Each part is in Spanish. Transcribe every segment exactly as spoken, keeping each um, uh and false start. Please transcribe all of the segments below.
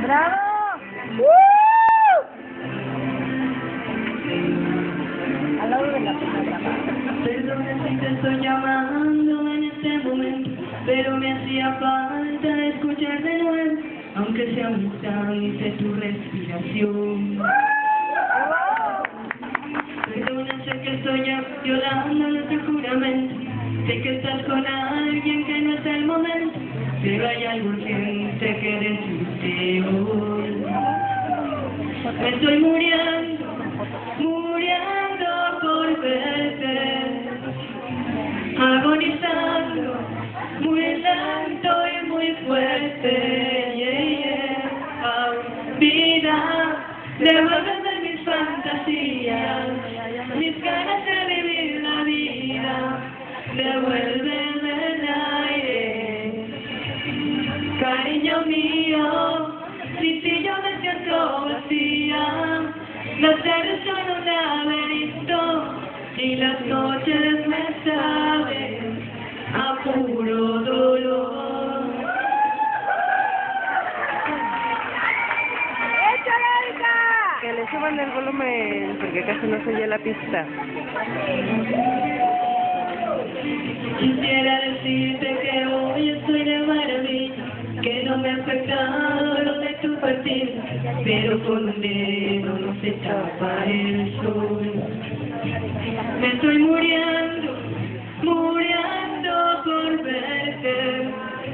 ¡Bravo! ¡Uh! Al lado de la primera. Perdona si te estoy llamando en este momento, pero me hacía falta escuchar de nuevo, aunque sea un instante tu respiración. Perdona, sé que estoy ya violando nuestro juramento, sé que estás con alguien que no es el momento, pero hay algo urgente que decirte hoy. Me estoy muriendo, muriendo por verte, agonizando, muy lento y muy fuerte, yeah, yeah. Oh, vida, devuélveme mis fantasías, mis ganas de vivir la vida, devuélveme el aire, cariño mío, sin ti yo me siento vacía, las tardes son un laberinto y las noches me saben a puro dolor. ¡Échale, Erika! Que le suban el volumen, porque casi no se oye la pista. Quisiera decirte que hoy estoy de maravilla, que no me ha afectado lo de tu partida, pero con un dedo no se tapa el sol. Me estoy muriendo, muriendo por verte,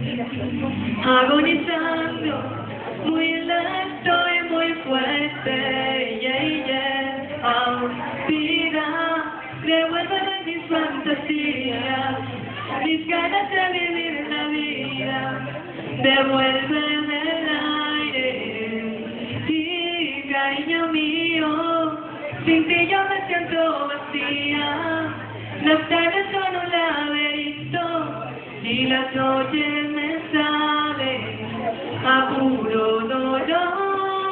agonizando, muy lento y muy fuerte, yeah, yeah. Oh, vida, devuélveme mis fantasías, mis ganas de vivir la vida, devuélveme el aire, y cariño mío, sin ti yo me siento vacía, las tardes son un laberinto, y las noches me saben a puro dolor.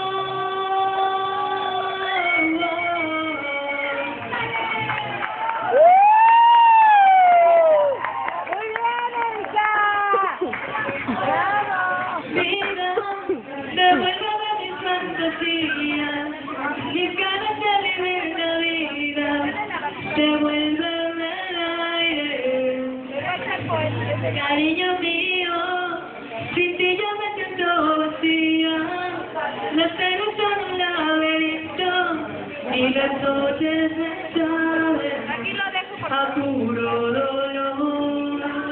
Vida, devuélveme mis fantasías, mis ganas de vivir la vida, devuélveme el aire, cariño mío, sin ti yo me siento vacía, las tardes son un laberinto y las noches me saben a puro dolor.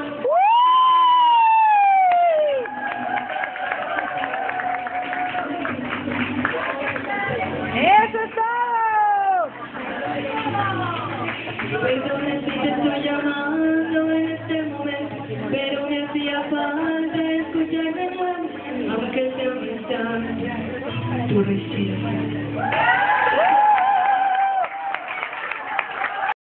¡Eso es todo! Perdona si te estoy llamando en este momento, pero me hacía falta escuchar de nuevo, aunque sea un instante, tu respiración.